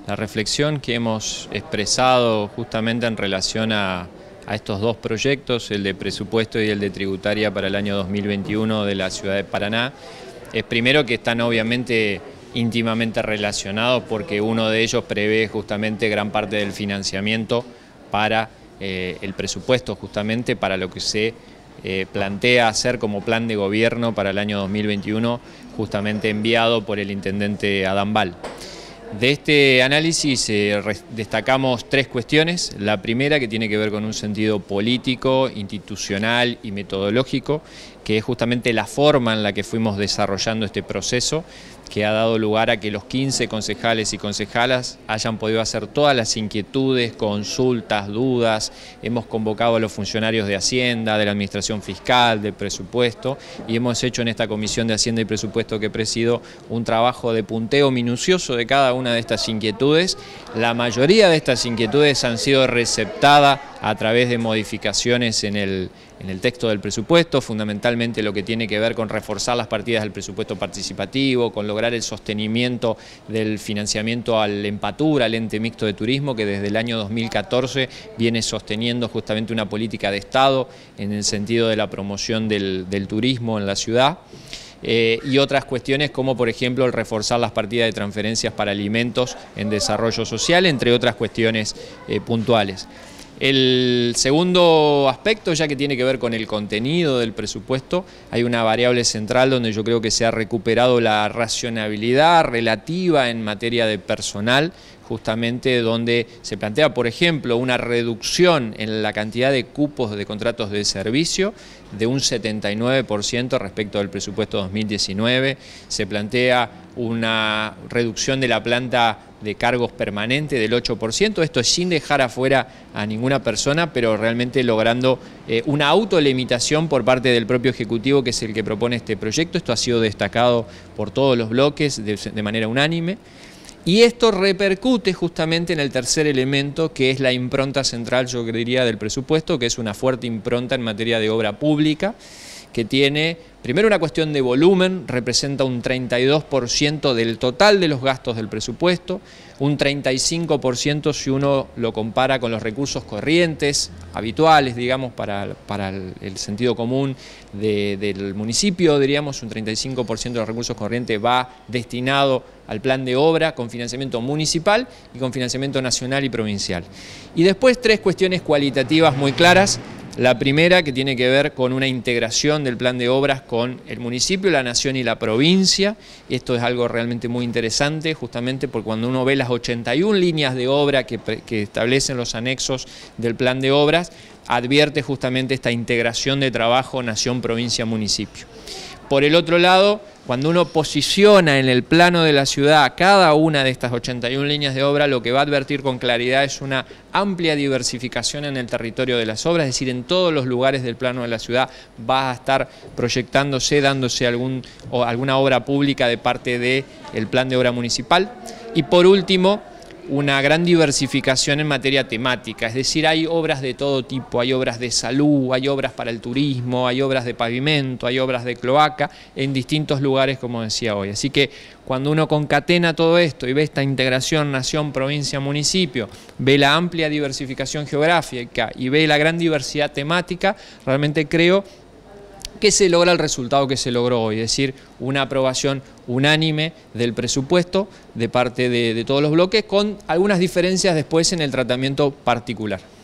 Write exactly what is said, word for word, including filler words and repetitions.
La reflexión que hemos expresado justamente en relación a, a estos dos proyectos, el de presupuesto y el de tributaria para el año dos mil veintiuno de la ciudad de Paraná, es primero que están obviamente íntimamente relacionados porque uno de ellos prevé justamente gran parte del financiamiento para eh, el presupuesto, justamente para lo que se eh, plantea hacer como plan de gobierno para el año dos mil veintiuno, justamente enviado por el intendente Adán Bal. De este análisis eh, destacamos tres cuestiones. La primera, que tiene que ver con un sentido político, institucional y metodológico, que es justamente la forma en la que fuimos desarrollando este proceso, que ha dado lugar a que los quince concejales y concejalas hayan podido hacer todas las inquietudes, consultas, dudas. Hemos convocado a los funcionarios de Hacienda, de la Administración Fiscal, del Presupuesto, y hemos hecho en esta Comisión de Hacienda y Presupuesto que presido un trabajo de punteo minucioso de cada una de estas inquietudes. La mayoría de estas inquietudes han sido receptadas a través de modificaciones en el, en el texto del presupuesto, fundamentalmente lo que tiene que ver con reforzar las partidas del presupuesto participativo, con lograr el sostenimiento del financiamiento al Empatur, al ente mixto de turismo, que desde el año dos mil catorce viene sosteniendo justamente una política de Estado en el sentido de la promoción del, del turismo en la ciudad. Eh, y otras cuestiones como por ejemplo el reforzar las partidas de transferencias para alimentos en desarrollo social, entre otras cuestiones eh, puntuales. El segundo aspecto, ya que tiene que ver con el contenido del presupuesto, hay una variable central donde yo creo que se ha recuperado la racionalidad relativa en materia de personal, justamente donde se plantea, por ejemplo, una reducción en la cantidad de cupos de contratos de servicio de un setenta y nueve por ciento respecto al presupuesto dos mil diecinueve, se plantea una reducción de la planta de cargos permanente del ocho por ciento, esto es sin dejar afuera a ninguna persona, pero realmente logrando eh, una autolimitación por parte del propio Ejecutivo, que es el que propone este proyecto. Esto ha sido destacado por todos los bloques de, de manera unánime. Y esto repercute justamente en el tercer elemento, que es la impronta central, yo diría, del presupuesto, que es una fuerte impronta en materia de obra pública, que tiene, primero, una cuestión de volumen, representa un treinta y dos por ciento del total de los gastos del presupuesto, un treinta y cinco por ciento si uno lo compara con los recursos corrientes, habituales, digamos, para, para el, el sentido común de, del municipio, diríamos, un treinta y cinco por ciento de los recursos corrientes va destinado al plan de obra con financiamiento municipal y con financiamiento nacional y provincial. Y después tres cuestiones cualitativas muy claras. La primera, que tiene que ver con una integración del plan de obras con el municipio, la nación y la provincia. Esto es algo realmente muy interesante, justamente porque cuando uno ve las ochenta y una líneas de obra que, que establecen los anexos del plan de obras, advierte justamente esta integración de trabajo nación, provincia, municipio. Por el otro lado, cuando uno posiciona en el plano de la ciudad cada una de estas ochenta y una líneas de obra, lo que va a advertir con claridad es una amplia diversificación en el territorio de las obras, es decir, en todos los lugares del plano de la ciudad va a estar proyectándose, dándose algún, o alguna obra pública de parte del plan de obra municipal. Y por último, una gran diversificación en materia temática, es decir, hay obras de todo tipo, hay obras de salud, hay obras para el turismo, hay obras de pavimento, hay obras de cloaca en distintos lugares, como decía hoy. Así que cuando uno concatena todo esto y ve esta integración nación, provincia, municipio, ve la amplia diversificación geográfica y ve la gran diversidad temática, realmente creo que se logra el resultado que se logró hoy, es decir, una aprobación unánime del presupuesto de parte de, de todos los bloques, con algunas diferencias después en el tratamiento particular.